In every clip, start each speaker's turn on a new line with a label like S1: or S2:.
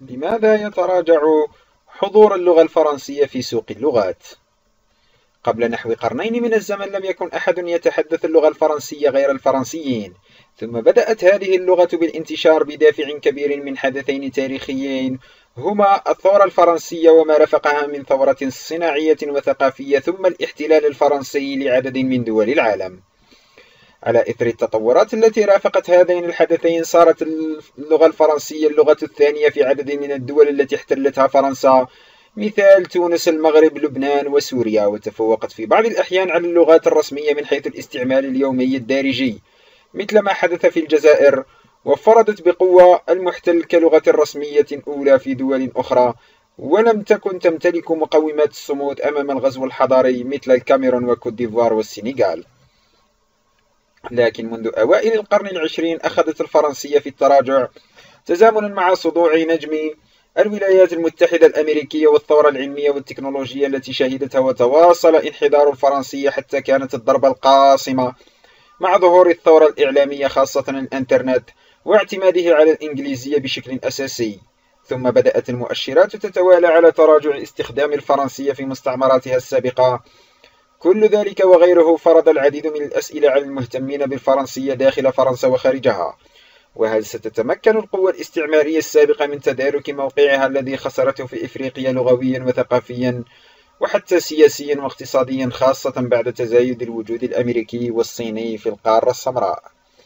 S1: لماذا يتراجع حضور اللغة الفرنسية في سوق اللغات؟ قبل نحو قرنين من الزمن لم يكن أحد يتحدث اللغة الفرنسية غير الفرنسيين، ثم بدأت هذه اللغة بالانتشار بدافع كبير من حدثين تاريخيين هما الثورة الفرنسية وما رافقها من ثورة صناعية وثقافية، ثم الاحتلال الفرنسي لعدد من دول العالم. على إثر التطورات التي رافقت هذين الحدثين صارت اللغة الفرنسية اللغة الثانية في عدد من الدول التي احتلتها فرنسا، مثال تونس، المغرب، لبنان وسوريا، وتفوقت في بعض الأحيان على اللغات الرسمية من حيث الاستعمال اليومي الدارجي، مثل ما حدث في الجزائر، وفرضت بقوة المحتل كلغة رسمية أولى في دول أخرى، ولم تكن تمتلك مقومات الصمود أمام الغزو الحضاري مثل الكاميرون وكوت ديفوار والسنغال. لكن منذ أوائل القرن العشرين أخذت الفرنسية في التراجع، تزامنا مع صدوع نجم الولايات المتحدة الأمريكية والثورة العلمية والتكنولوجية التي شهدتها، وتواصل انحدار الفرنسية حتى كانت الضربة القاصمة مع ظهور الثورة الإعلامية خاصة الإنترنت واعتماده على الإنجليزية بشكل أساسي. ثم بدأت المؤشرات تتوالى على تراجع استخدام الفرنسية في مستعمراتها السابقة. كل ذلك وغيره فرض العديد من الأسئلة على المهتمين بالفرنسية داخل فرنسا وخارجها. وهل ستتمكن القوى الاستعمارية السابقة من تدارك موقعها الذي خسرته في إفريقيا لغويا وثقافيا وحتى سياسيا واقتصاديا، خاصة بعد تزايد الوجود الأمريكي والصيني في القارة السمراء؟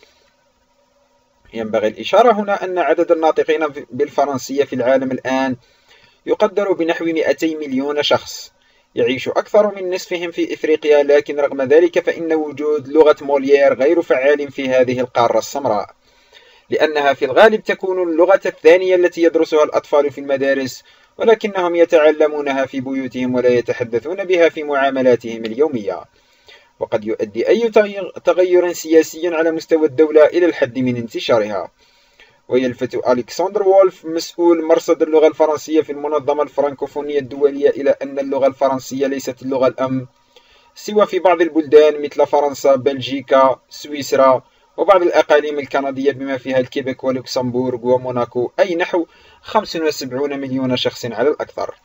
S1: ينبغي الإشارة هنا أن عدد الناطقين بالفرنسية في العالم الآن يقدر بنحو 200 مليون شخص، يعيش أكثر من نصفهم في إفريقيا، لكن رغم ذلك فإن وجود لغة موليير غير فعال في هذه القارة السمراء، لأنها في الغالب تكون اللغة الثانية التي يدرسها الأطفال في المدارس، ولكنهم يتعلمونها في بيوتهم ولا يتحدثون بها في معاملاتهم اليومية. وقد يؤدي أي تغير سياسي على مستوى الدولة إلى الحد من انتشارها. ويلفت ألكسندر وولف مسؤول مرصد اللغة الفرنسية في المنظمة الفرنكوفونية الدولية إلى أن اللغة الفرنسية ليست اللغة الأم سوى في بعض البلدان مثل فرنسا، بلجيكا، سويسرا، وبعض الأقاليم الكندية بما فيها الكيبك ولوكسمبورغ وموناكو، أي نحو 75 مليون شخص على الأكثر.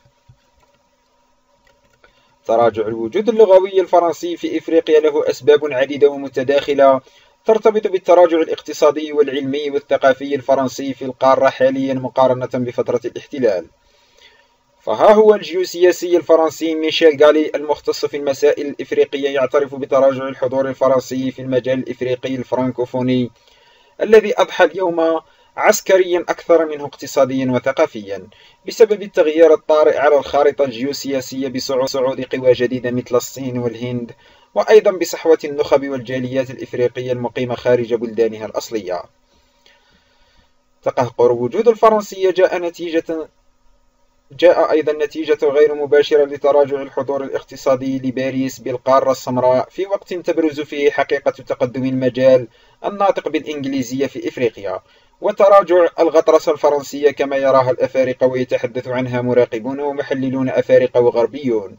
S1: تراجع الوجود اللغوي الفرنسي في إفريقيا له أسباب عديدة ومتداخلة ترتبط بالتراجع الاقتصادي والعلمي والثقافي الفرنسي في القارة حاليا مقارنة بفترة الاحتلال. فها هو الجيوسياسي الفرنسي ميشيل غالي المختص في المسائل الإفريقية يعترف بتراجع الحضور الفرنسي في المجال الإفريقي الفرنكوفوني الذي أضحى اليوم عسكريا أكثر منه اقتصاديا وثقافيا، بسبب التغيير الطارئ على الخارطة الجيوسياسية بصعود قوى جديدة مثل الصين والهند، وأيضا بصحوة النخب والجاليات الإفريقية المقيمة خارج بلدانها الأصلية. تقهقر وجود الفرنسية جاء أيضا نتيجة غير مباشرة لتراجع الحضور الاقتصادي لباريس بالقارة السمراء في وقت تبرز فيه حقيقة تقدم المجال الناطق بالإنجليزية في إفريقيا، وتراجع الغطرسة الفرنسية كما يراها الأفارقة ويتحدث عنها مراقبون ومحللون أفارقة وغربيون.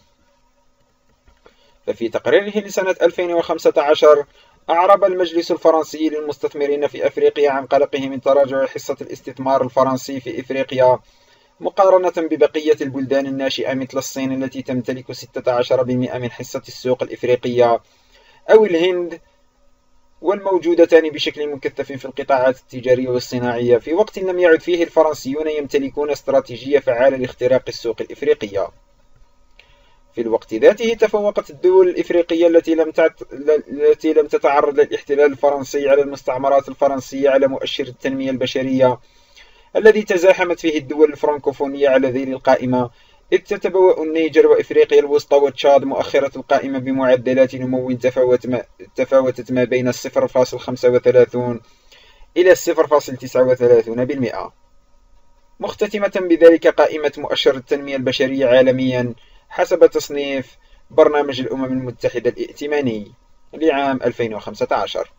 S1: ففي تقريره لسنة 2015 أعرب المجلس الفرنسي للمستثمرين في أفريقيا عن قلقه من تراجع حصة الاستثمار الفرنسي في إفريقيا مقارنة ببقية البلدان الناشئة مثل الصين التي تمتلك 16% من حصة السوق الإفريقية، أو الهند، والموجودتان بشكل مكثف في القطاعات التجارية والصناعية، في وقت لم يعد فيه الفرنسيون يمتلكون استراتيجية فعالة لاختراق السوق الإفريقية. في الوقت ذاته تفوقت الدول الإفريقية التي لم تتعرض للاحتلال الفرنسي على المستعمرات الفرنسية على مؤشر التنمية البشرية الذي تزاحمت فيه الدول الفرنكوفونية على ذيل القائمة، إذ تتبوأ النيجر وإفريقيا الوسطى وتشاد مؤخرة القائمة بمعدلات نمو تفاوتت ما بين 0.35 إلى 0.39%، مختتمة بذلك قائمة مؤشر التنمية البشرية عالميا حسب تصنيف برنامج الأمم المتحدة الائتماني لعام 2015.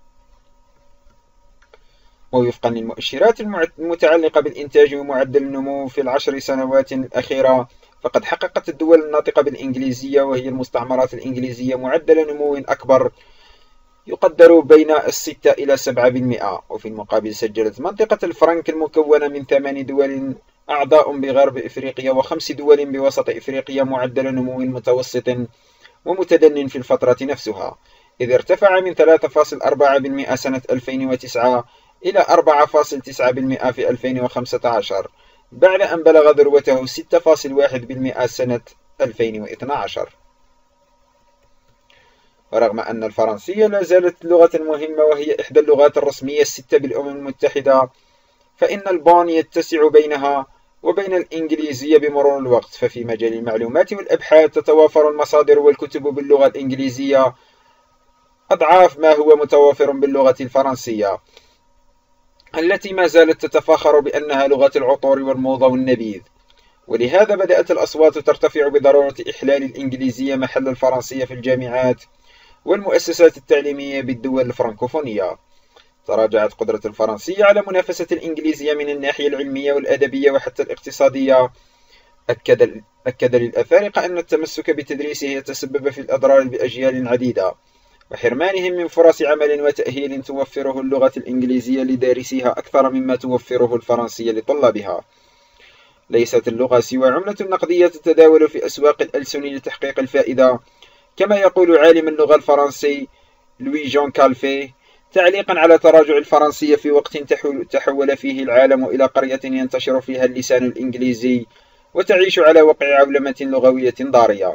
S1: ووفقا للمؤشرات المتعلقة بالإنتاج ومعدل النمو في ال10 سنوات الأخيرة، فقد حققت الدول الناطقة بالإنجليزية وهي المستعمرات الإنجليزية معدل نمو أكبر يقدر بين 6 إلى 7%، وفي المقابل سجلت منطقة الفرنك المكونة من 8 دول أعضاء بغرب إفريقيا و5 دول بوسط إفريقيا معدل نمو متوسط ومتدن في الفترة نفسها، إذ ارتفع من 3.4% سنة 2009 إلى 4.9% في 2015 بعد أن بلغ ذروته 6.1% سنة 2012. ورغم أن الفرنسية لا زالت لغة مهمة وهي إحدى اللغات الرسمية الست بالأمم المتحدة، فإن البون يتسع بينها وبين الإنجليزية بمرور الوقت، ففي مجال المعلومات والأبحاث تتوافر المصادر والكتب باللغة الإنجليزية أضعاف ما هو متوافر باللغة الفرنسية، التي ما زالت تتفاخر بأنها لغة العطور والموضة والنبيذ. ولهذا بدأت الأصوات ترتفع بضرورة إحلال الإنجليزية محل الفرنسية في الجامعات والمؤسسات التعليمية بالدول الفرنكوفونية. تراجعت قدرة الفرنسية على منافسة الإنجليزية من الناحية العلمية والأدبية وحتى الاقتصادية. أكد للأفارقة أن التمسك بتدريسه يتسبب في الأضرار بأجيال عديدة، وحرمانهم من فرص عمل وتأهيل توفره اللغة الإنجليزية لدارسيها أكثر مما توفره الفرنسية لطلابها. ليست اللغة سوى عملة نقدية تتداول في أسواق الألسن لتحقيق الفائدة، كما يقول عالم اللغة الفرنسي لوي جون كالفي، تعليقا على تراجع الفرنسية في وقت تحول فيه العالم إلى قرية ينتشر فيها اللسان الإنجليزي وتعيش على وقع عولمة لغوية ضارية.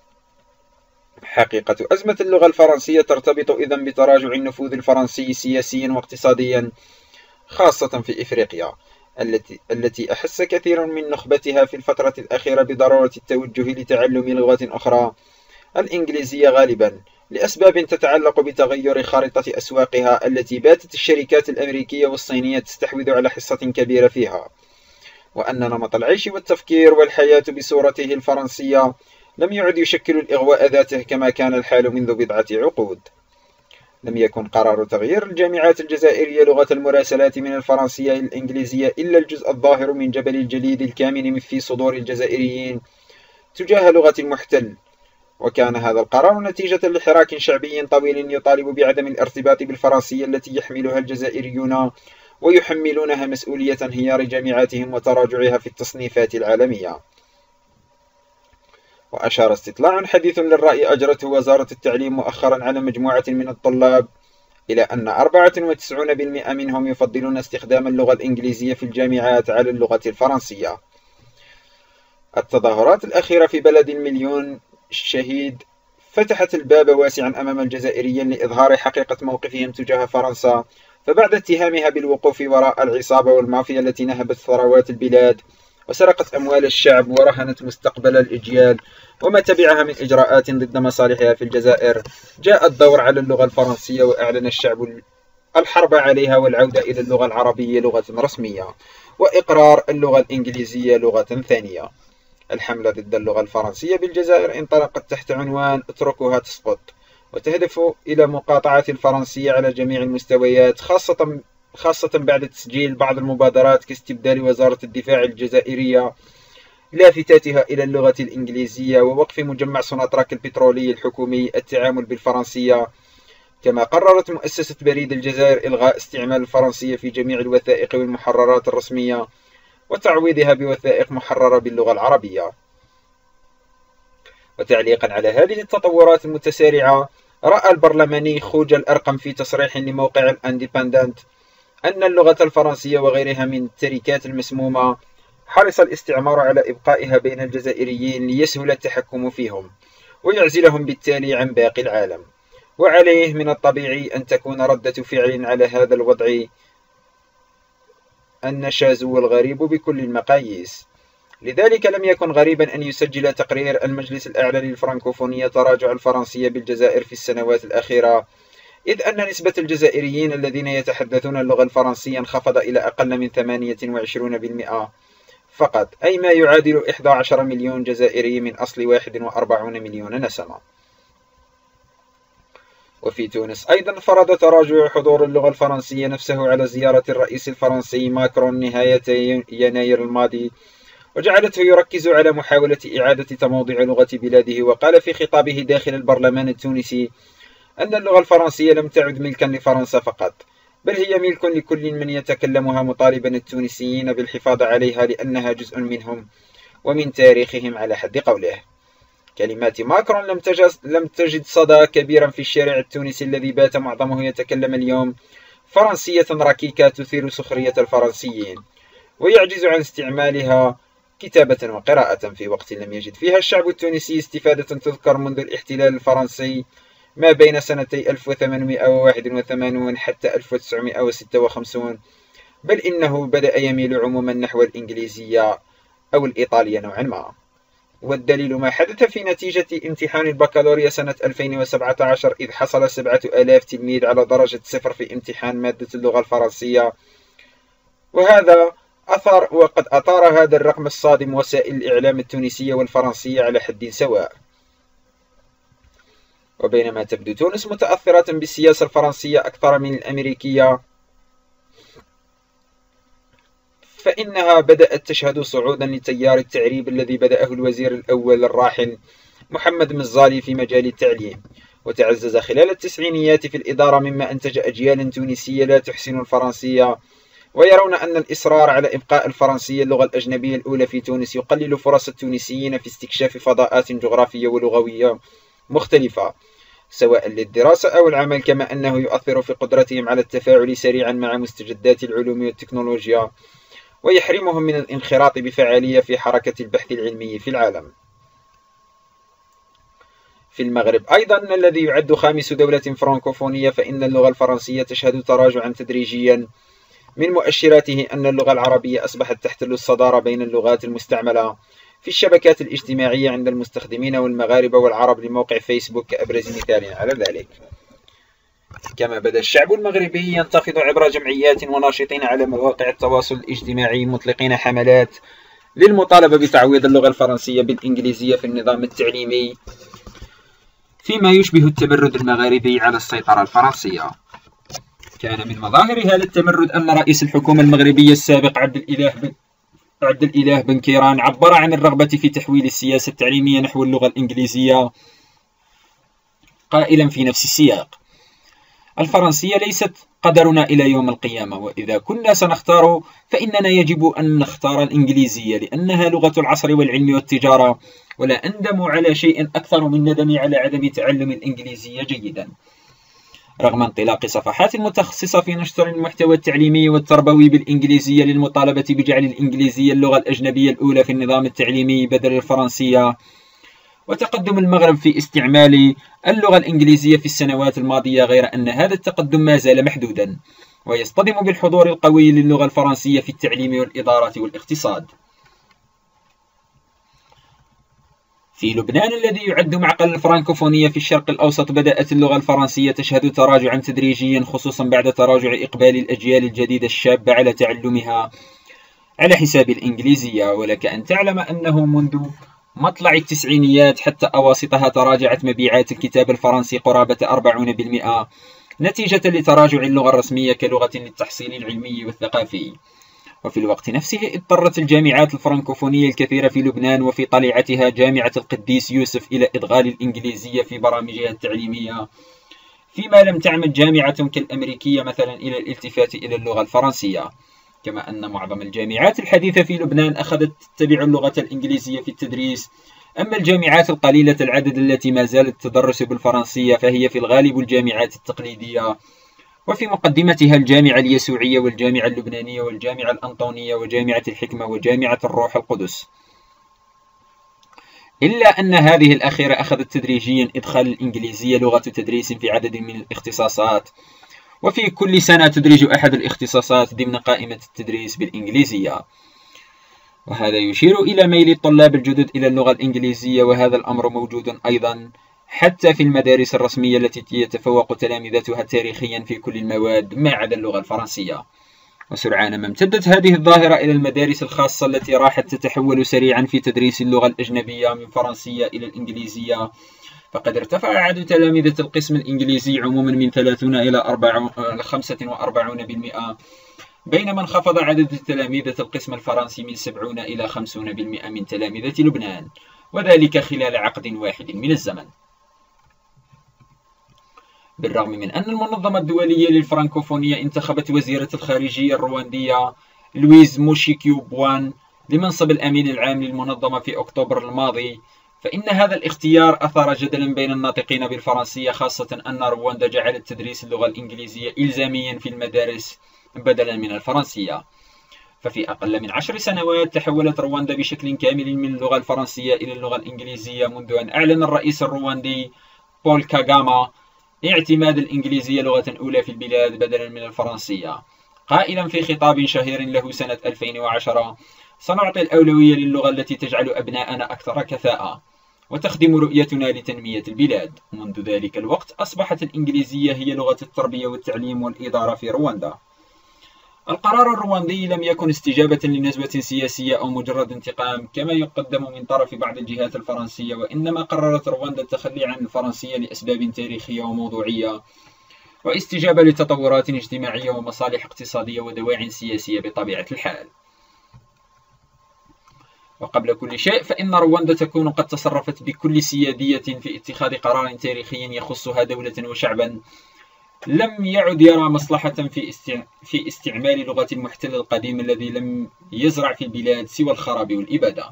S1: حقيقة أزمة اللغة الفرنسية ترتبط إذن بتراجع النفوذ الفرنسي سياسيا واقتصاديا، خاصة في إفريقيا التي أحس كثير من نخبتها في الفترة الأخيرة بضرورة التوجه لتعلم لغة أخرى، الإنجليزية غالبا، لأسباب تتعلق بتغير خارطة أسواقها التي باتت الشركات الأمريكية والصينية تستحوذ على حصة كبيرة فيها، وأن نمط العيش والتفكير والحياة بصورته الفرنسية لم يعد يشكل الإغواء ذاته كما كان الحال منذ بضعة عقود. لم يكن قرار تغيير الجامعات الجزائرية لغة المراسلات من الفرنسية إلى الإنجليزية إلا الجزء الظاهر من جبل الجليد الكامن في صدور الجزائريين تجاه لغة المحتل، وكان هذا القرار نتيجة لحراك شعبي طويل يطالب بعدم الارتباط بالفرنسية التي يحملها الجزائريون ويحملونها مسؤولية انهيار جامعاتهم وتراجعها في التصنيفات العالمية. وأشار استطلاع حديث للرأي أجرته وزارة التعليم مؤخرا على مجموعة من الطلاب إلى أن 94% منهم يفضلون استخدام اللغة الإنجليزية في الجامعات على اللغة الفرنسية. التظاهرات الأخيرة في بلد المليون الشهيد فتحت الباب واسعا أمام الجزائريين لإظهار حقيقة موقفهم تجاه فرنسا، فبعد اتهامها بالوقوف وراء العصابة والمافيا التي نهبت ثروات البلاد وسرقت أموال الشعب ورهنت مستقبل الأجيال وما تبعها من إجراءات ضد مصالحها في الجزائر، جاء الدور على اللغة الفرنسية وأعلن الشعب الحرب عليها والعودة إلى اللغة العربية لغة رسمية وإقرار اللغة الإنجليزية لغة ثانية. الحملة ضد اللغة الفرنسية بالجزائر انطلقت تحت عنوان اتركوها تسقط، وتهدف إلى مقاطعة الفرنسية على جميع المستويات، خاصة بعد تسجيل بعض المبادرات كاستبدال وزارة الدفاع الجزائرية لافتاتها إلى اللغة الإنجليزية ووقف مجمع سوناتراك البترولي الحكومي التعامل بالفرنسية. كما قررت مؤسسة بريد الجزائر إلغاء استعمال الفرنسية في جميع الوثائق والمحررات الرسمية وتعويضها بوثائق محررة باللغة العربية. وتعليقا على هذه التطورات المتسارعة، رأى البرلماني خوج الأرقم في تصريح لموقع الانديبندنت أن اللغة الفرنسية وغيرها من التركات المسمومة حرص الاستعمار على إبقائها بين الجزائريين ليسهل التحكم فيهم ويعزلهم بالتالي عن باقي العالم، وعليه من الطبيعي أن تكون ردة فعل على هذا الوضع النشاز والغريب بكل المقاييس. لذلك لم يكن غريبا أن يسجل تقرير المجلس الأعلى للفرنكوفونية تراجع الفرنسية بالجزائر في السنوات الأخيرة، إذ أن نسبة الجزائريين الذين يتحدثون اللغة الفرنسية انخفض إلى أقل من 28% فقط، أي ما يعادل 11 مليون جزائري من أصل 41 مليون نسمة. وفي تونس أيضا فرض تراجع حضور اللغة الفرنسية نفسه على زيارة الرئيس الفرنسي ماكرون نهاية يناير الماضي، وجعلته يركز على محاولة إعادة تموضع لغة بلاده. وقال في خطابه داخل البرلمان التونسي أن اللغة الفرنسية لم تعد ملكا لفرنسا فقط، بل هي ملك لكل من يتكلمها، مطالبا التونسيين بالحفاظ عليها لأنها جزء منهم ومن تاريخهم على حد قوله. كلمات ماكرون لم تجد صدى كبيرا في الشارع التونسي الذي بات معظمه يتكلم اليوم فرنسية ركيكة تثير سخرية الفرنسيين، ويعجز عن استعمالها كتابة وقراءة في وقت لم يجد فيها الشعب التونسي استفادة تذكر منذ الاحتلال الفرنسي ما بين سنتي 1881 حتى 1956، بل إنه بدأ يميل عموما نحو الإنجليزية أو الإيطالية نوعا ما. والدليل ما حدث في نتيجة امتحان البكالوريا سنة 2017، إذ حصل 7000 تلميذ على درجة 0 في امتحان مادة اللغة الفرنسية، وقد أثار هذا الرقم الصادم وسائل الإعلام التونسية والفرنسية على حد سواء. وبينما تبدو تونس متأثرة بالسياسة الفرنسية أكثر من الأمريكية، فإنها بدأت تشهد صعودا لتيار التعريب الذي بدأه الوزير الأول الراحل محمد مزالي في مجال التعليم، وتعزز خلال التسعينيات في الإدارة، مما أنتج أجيال تونسية لا تحسن الفرنسية، ويرون أن الإصرار على إبقاء الفرنسية اللغة الأجنبية الأولى في تونس يقلل فرص التونسيين في استكشاف فضاءات جغرافية ولغوية مختلفة سواء للدراسة أو العمل، كما أنه يؤثر في قدرتهم على التفاعل سريعا مع مستجدات العلوم والتكنولوجيا، ويحرمهم من الانخراط بفعالية في حركة البحث العلمي في العالم. في المغرب أيضا الذي يعد خامس دولة فرانكوفونية، فإن اللغة الفرنسية تشهد تراجعا تدريجيا، من مؤشراته أن اللغة العربية أصبحت تحتل الصدارة بين اللغات المستعملة في الشبكات الاجتماعية عند المستخدمين والمغاربة والعرب لموقع فيسبوك كأبرز مثال على ذلك. كما بدأ الشعب المغربي ينتفض عبر جمعيات وناشطين على مواقع التواصل الاجتماعي مطلقين حملات للمطالبة بتعويض اللغة الفرنسية بالإنجليزية في النظام التعليمي، فيما يشبه التمرد المغاربي على السيطرة الفرنسية. كان من مظاهر هذا التمرد أن رئيس الحكومة المغربية السابق عبد الإله بن كيران عبر عن الرغبة في تحويل السياسة التعليمية نحو اللغة الإنجليزية، قائلا في نفس السياق: الفرنسية ليست قدرنا إلى يوم القيامة، وإذا كنا سنختار فإننا يجب أن نختار الإنجليزية لأنها لغة العصر والعلم والتجارة، ولا أندم على شيء أكثر من ندمي على عدم تعلم الإنجليزية جيدا. رغم انطلاق صفحات متخصصة في نشر المحتوى التعليمي والتربوي بالإنجليزية للمطالبة بجعل الإنجليزية اللغة الأجنبية الأولى في النظام التعليمي بدل الفرنسية، وتقدم المغرب في استعمال اللغة الإنجليزية في السنوات الماضية، غير أن هذا التقدم ما زال محدودا، ويصطدم بالحضور القوي للغة الفرنسية في التعليم والإدارة والاقتصاد. في لبنان الذي يعد معقل الفرنكوفونية في الشرق الأوسط، بدأت اللغة الفرنسية تشهد تراجعا تدريجيا، خصوصا بعد تراجع إقبال الأجيال الجديدة الشابة على تعلمها على حساب الإنجليزية. ولك أن تعلم أنه منذ مطلع التسعينيات حتى أواسطها تراجعت مبيعات الكتاب الفرنسي قرابة 40%، نتيجة لتراجع اللغة الرسمية كلغة للتحصيل العلمي والثقافي. وفي الوقت نفسه اضطرت الجامعات الفرنكوفونية الكثيرة في لبنان وفي طليعتها جامعة القديس يوسف إلى إدغال الإنجليزية في برامجها التعليمية، فيما لم تعمد جامعة كالأمريكية مثلا إلى الالتفات إلى اللغة الفرنسية. كما أن معظم الجامعات الحديثة في لبنان أخذت تتبع اللغة الإنجليزية في التدريس، أما الجامعات القليلة العدد التي ما زالت تدرس بالفرنسية فهي في الغالب الجامعات التقليدية، وفي مقدمتها الجامعة اليسوعية والجامعة اللبنانية والجامعة الأنطونية وجامعة الحكمة وجامعة الروح القدس. إلا أن هذه الأخيرة أخذت تدريجيا إدخال الإنجليزية لغة تدريس في عدد من الاختصاصات، وفي كل سنة تدرج أحد الاختصاصات ضمن قائمة التدريس بالإنجليزية. وهذا يشير إلى ميل الطلاب الجدد إلى اللغة الإنجليزية، وهذا الأمر موجود أيضا حتى في المدارس الرسمية التي يتفوق تلامذتها تاريخيا في كل المواد ما عدا اللغة الفرنسية. وسرعان ما امتدت هذه الظاهرة إلى المدارس الخاصة التي راحت تتحول سريعا في تدريس اللغة الأجنبية من فرنسية إلى الإنجليزية، فقد ارتفع عدد تلامذة القسم الإنجليزي عموما من 30 إلى 45%، بينما انخفض عدد تلامذة القسم الفرنسي من 70 إلى 50% من تلامذة لبنان، وذلك خلال عقد واحد من الزمن.
S2: بالرغم من أن المنظمة الدولية للفرنكوفونية انتخبت وزيرة الخارجية الرواندية لويز موشيكيوبوان لمنصب الأمين العام للمنظمة في أكتوبر الماضي، فإن هذا الاختيار أثار جدلا بين الناطقين بالفرنسية، خاصة أن رواندا جعلت تدريس اللغة الإنجليزية إلزاميا في المدارس بدلا من الفرنسية. ففي أقل من 10 سنوات تحولت رواندا بشكل كامل من اللغة الفرنسية إلى اللغة الإنجليزية، منذ أن أعلن الرئيس الرواندي بول كاغاما اعتماد الإنجليزية لغة أولى في البلاد بدلا من الفرنسية، قائلا في خطاب شهير له سنة 2010: سنعطي الأولوية للغة التي تجعل أبناءنا أكثر كفاءة وتخدم رؤيتنا لتنمية البلاد. منذ ذلك الوقت أصبحت الإنجليزية هي لغة التربية والتعليم والإدارة في رواندا. القرار الرواندي لم يكن استجابة لنزوة سياسية أو مجرد انتقام كما يقدم من طرف بعض الجهات الفرنسية، وإنما قررت رواندا التخلي عن الفرنسية لأسباب تاريخية وموضوعية، واستجابة لتطورات اجتماعية ومصالح اقتصادية ودواعٍ سياسية بطبيعة الحال. وقبل كل شيء فإن رواندا تكون قد تصرفت بكل سيادية في اتخاذ قرار تاريخي يخصها دولة وشعبا لم يعد يرى مصلحة في استعمال لغة المحتل القديم الذي لم يزرع في البلاد سوى الخراب والإبادة.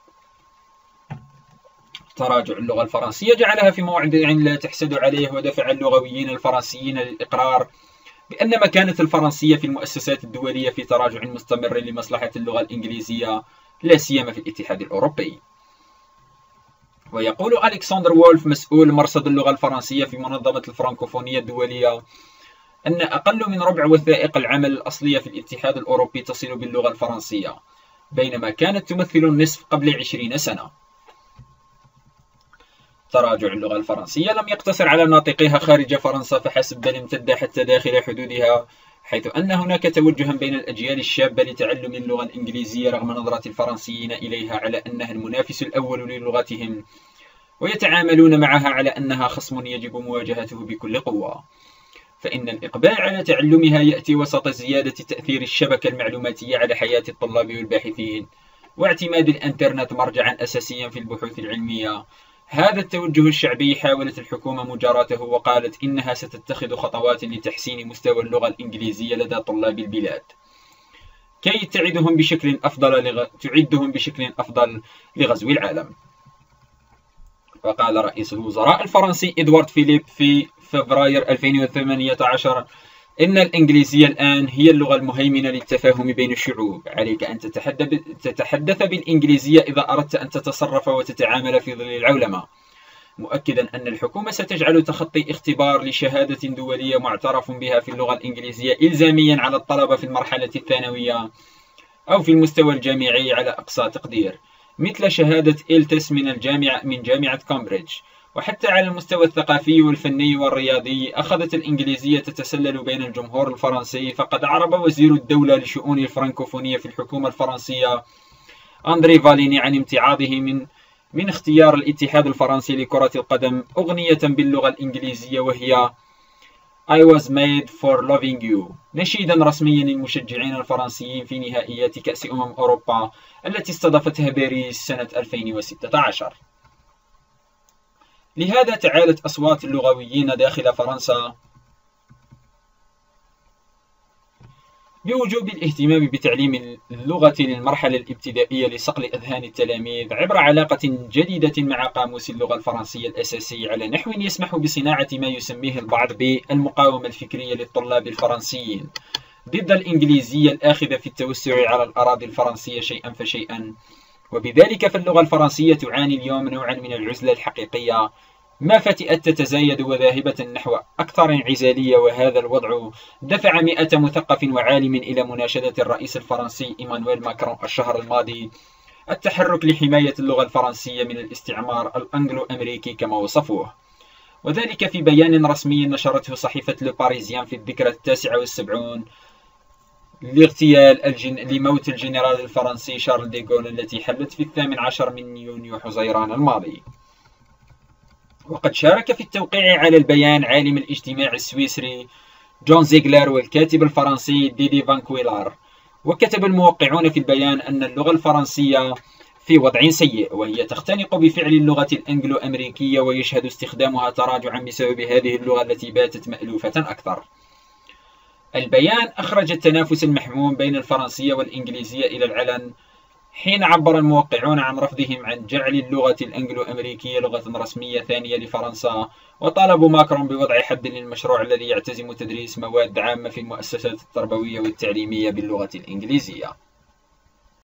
S2: تراجع اللغة الفرنسية جعلها في موضع لا تحسد عليه، ودفع اللغويين الفرنسيين للإقرار بأن مكانة الفرنسية في المؤسسات الدولية في تراجع مستمر لمصلحة اللغة الإنجليزية، لا سيما في الاتحاد الأوروبي. ويقول ألكسندر وولف مسؤول مرصد اللغة الفرنسية في منظمة الفرنكوفونية الدولية أن أقل من ربع وثائق العمل الأصلية في الاتحاد الأوروبي تصل باللغة الفرنسية، بينما كانت تمثل النصف قبل 20 سنة. تراجع اللغة الفرنسية لم يقتصر على ناطقيها خارج فرنسا فحسب، بل امتد حتى داخل حدودها، حيث أن هناك توجها بين الأجيال الشابة لتعلم اللغة الإنجليزية رغم نظرة الفرنسيين إليها على أنها المنافس الأول للغتهم، ويتعاملون معها على أنها خصم يجب مواجهته بكل قوة. فإن الإقبال على تعلمها يأتي وسط زيادة تأثير الشبكة المعلوماتية على حياة الطلاب والباحثين، واعتماد الإنترنت مرجعا أساسيا في البحوث العلمية. هذا التوجه الشعبي حاولت الحكومة مجاراته، وقالت إنها ستتخذ خطوات لتحسين مستوى اللغة الإنجليزية لدى طلاب البلاد كي تعدهم بشكل أفضل لغزو العالم. وقال رئيس الوزراء الفرنسي إدوارد فيليب في فبراير 2018: إن الإنجليزية الآن هي اللغة المهيمنة للتفاهم بين الشعوب. عليك أن تتحدث بالإنجليزية إذا أردت أن تتصرف وتتعامل في ظل العولمة، مؤكدا أن الحكومة ستجعل تخطي اختبار لشهادة دولية معترف بها في اللغة الإنجليزية إلزاميا على الطلبة في المرحلة الثانوية أو في المستوى الجامعي على أقصى تقدير، مثل شهادة إلتس من جامعة كامبريدج. وحتى على المستوى الثقافي والفني والرياضي أخذت الإنجليزية تتسلل بين الجمهور الفرنسي، فقد أعرب وزير الدولة لشؤون الفرنكوفونية في الحكومة الفرنسية أندري فاليني عن امتعاضه من اختيار الاتحاد الفرنسي لكرة القدم أغنية باللغة الإنجليزية وهي I was made for loving you، نشيدا رسميا للمشجعين الفرنسيين في نهائيات كأس أوروبا التي استضافتها باريس سنة 2016. لهذا تعالت أصوات اللغويين داخل فرنسا بوجوب الاهتمام بتعليم اللغة للمرحلة الابتدائية لصقل أذهان التلاميذ عبر علاقة جديدة مع قاموس اللغة الفرنسية الأساسي، على نحو يسمح بصناعة ما يسميه البعض بالمقاومة الفكرية للطلاب الفرنسيين ضد الإنجليزية الآخذة في التوسع على الأراضي الفرنسية شيئا فشيئا. وبذلك فاللغة الفرنسية تعاني اليوم نوعا من العزلة الحقيقية، ما فتئت تتزايد وذاهبة نحو أكثر انعزالية، وهذا الوضع دفع 100 مثقف وعالم إلى مناشدة الرئيس الفرنسي إيمانويل ماكرون الشهر الماضي التحرك لحماية اللغة الفرنسية من الاستعمار الأنجلو أمريكي كما وصفوه، وذلك في بيان رسمي نشرته صحيفة لو باريزيان في الذكرى 79 لموت الجنرال الفرنسي شارل ديغول التي حلت في 18 من يونيو حزيران الماضي. وقد شارك في التوقيع على البيان عالم الاجتماع السويسري جون زيغلر والكاتب الفرنسي ديدي فان كويلار. وكتب الموقعون في البيان أن اللغة الفرنسية في وضع سيء، وهي تختنق بفعل اللغة الأنجلو أمريكية، ويشهد استخدامها تراجعا بسبب هذه اللغة التي باتت مألوفة أكثر. البيان أخرج التنافس المحموم بين الفرنسية والإنجليزية إلى العلن، حين عبر الموقعون عن رفضهم عن جعل اللغة الأنجلو أمريكية لغة رسمية ثانية لفرنسا، وطالبوا ماكرون بوضع حد للمشروع الذي يعتزم تدريس مواد عامة في المؤسسات التربوية والتعليمية باللغة الإنجليزية.